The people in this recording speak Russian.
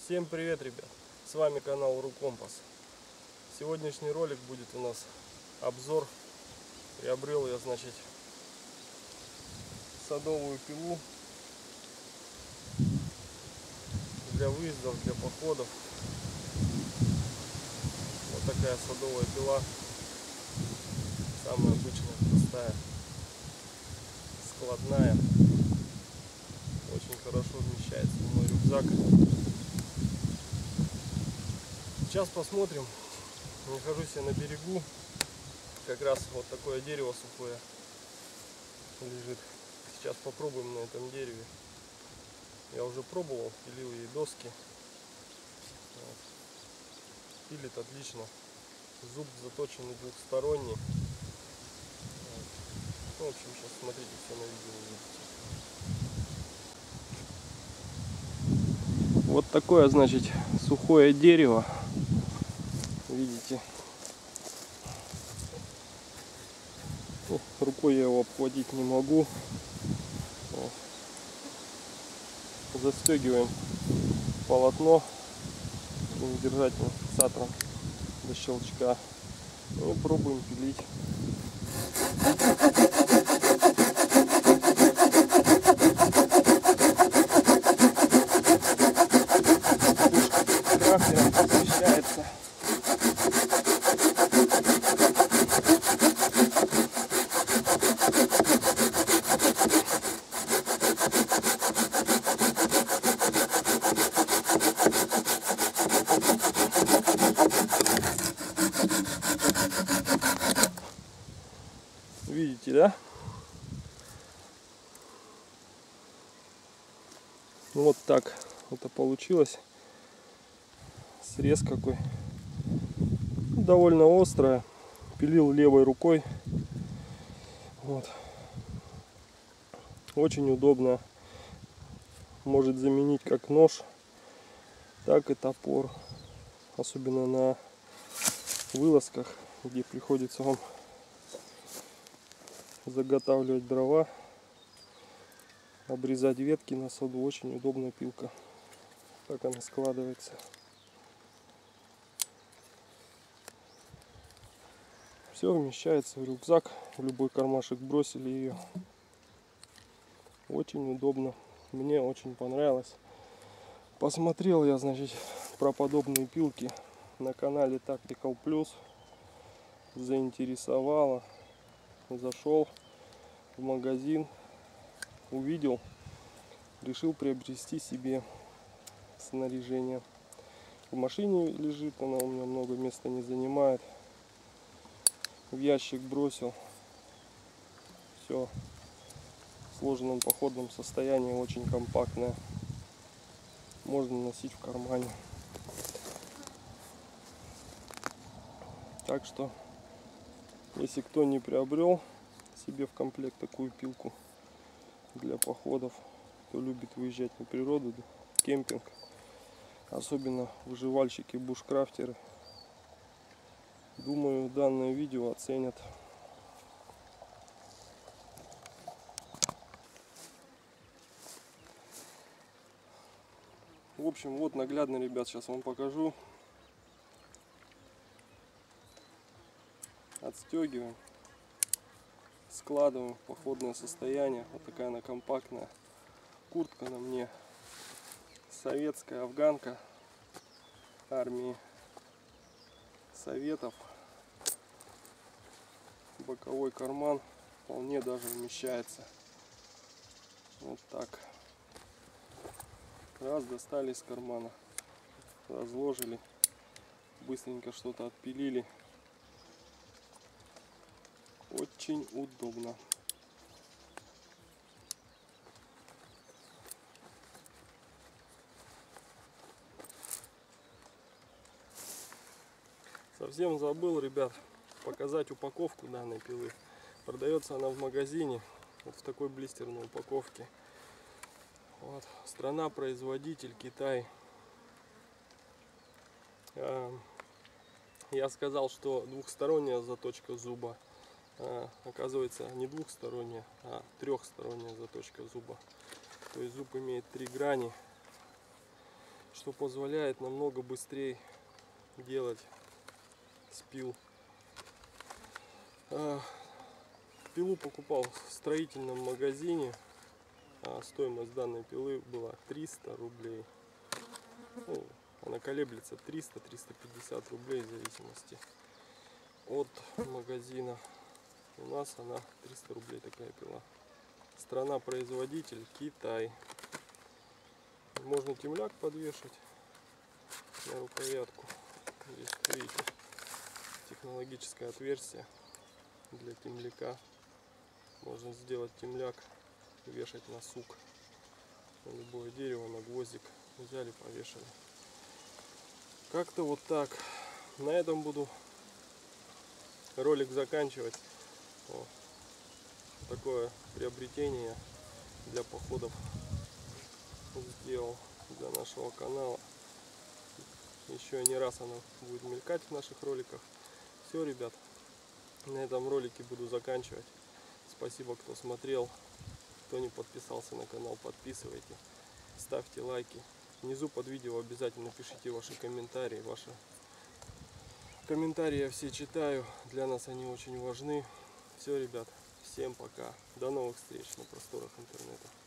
Всем привет, ребят! С вами канал Рукомпас. Сегодняшний ролик будет у нас обзор. Приобрел я, значит, садовую пилу для выездов, для походов. Вот такая садовая пила. Самая обычная, простая, складная. Очень хорошо вмещается в мой рюкзак. Сейчас посмотрим. Нахожусь я на берегу. Как раз вот такое дерево сухое лежит. Сейчас попробуем на этом дереве. Я уже пробовал, пилил ей доски. Вот. Пилит отлично. Зуб заточенный двухсторонний. Вот. Ну, в общем, сейчас смотрите, все на видео увидите. Вот такое, значит, сухое дерево. Видите? Рукой я его обхватить не могу. Вот. Застегиваем полотно держательным фиксатором до щелчка и пробуем пилить. Крафтером освещается. Видите, да? Ну, вот так это получилось. Срез какой. Довольно острая. Пилил левой рукой. Вот. Очень удобно. Может заменить как нож, так и топор. Особенно на вылазках, где приходится вам заготавливать дрова, обрезать ветки на саду. Очень удобная пилка. Так она складывается. Все вмещается в рюкзак. В любой кармашек бросили ее. Очень удобно. Мне очень понравилось. Посмотрел я, значит, про подобные пилки на канале Tactical Plus. Заинтересовало. Зашел в магазин, увидел, решил приобрести себе снаряжение. В машине лежит, она у меня много места не занимает. В ящик бросил. Все в сложенном походном состоянии, очень компактное. Можно носить в кармане. Так что, если кто не приобрел себе в комплект такую пилку для походов, кто любит выезжать на природу, кемпинг, особенно выживальщики, бушкрафтеры, думаю, данное видео оценят. В общем, вот наглядно, ребят, сейчас вам покажу. Отстегиваем, складываем в походное состояние. Вот такая она компактная. Куртка на мне советская, афганка армии Советов. Боковой карман вполне даже вмещается. Вот так. Раз, достали из кармана, разложили, быстренько что-то отпилили. Очень удобно. Совсем забыл, ребят, показать упаковку данной пилы. Продается она в магазине вот в такой блистерной упаковке. Вот. Страна-производитель Китай. Я сказал, что двухсторонняя заточка зуба. Оказывается, не двухсторонняя, а трехсторонняя заточка зуба. То есть зуб имеет 3 грани. что позволяет намного быстрее делать спил. Пилу покупал в строительном магазине. Стоимость данной пилы была 300 рублей. Ну, она колеблется 300-350 рублей в зависимости от магазина. У нас она 300 рублей такая пила. Страна-производитель Китай. Можно темляк подвешать на рукоятку. Здесь, видите, технологическое отверстие для темляка. Можно сделать темляк и вешать на сук. На любое дерево, на гвоздик. Взяли, повешали. Как-то вот так. На этом буду ролик заканчивать. Такое приобретение для походов сделал для нашего канала. Еще не раз оно будет мелькать в наших роликах. Все, ребят, на этом ролике буду заканчивать. Спасибо, кто смотрел. Кто не подписался на канал, подписывайте, ставьте лайки. Внизу под видео обязательно пишите ваши комментарии. Ваши комментарии я все читаю. Для нас они очень важны. Все, ребят, всем пока. До новых встреч на просторах интернета.